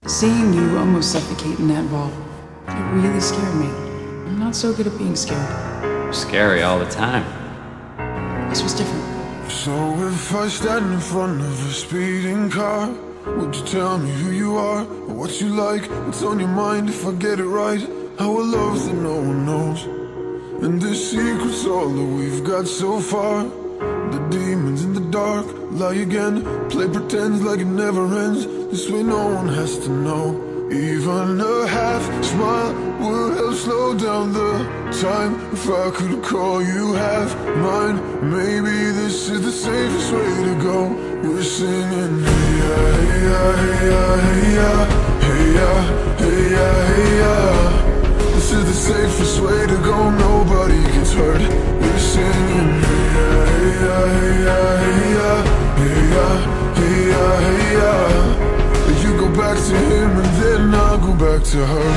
Seeing you almost suffocate in that vault, it really scared me. I'm not so good at being scared. You're scary all the time. This was different. So if I stand in front of a speeding car, would you tell me who you are, or what you like, what's on your mind? If I get it right, how I love that no one knows. And this secret's all that we've got so far. The demons in the dark lie again, play pretends like it never ends. This way no one has to know. Even a half smile would help slow down the time. If I could call you half mine, maybe this is the safest way to go. We're singing hey ya, hey ya, hey ya, hey ya, hey ya, hey ya. This is the safest way to go, nobody gets hurt. We're singing hey ya, hey ya, hey ya, hey ya, hey ya, hey ya, hey ya. You go back to him and then I'll go back to her.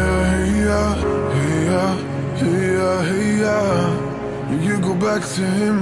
To him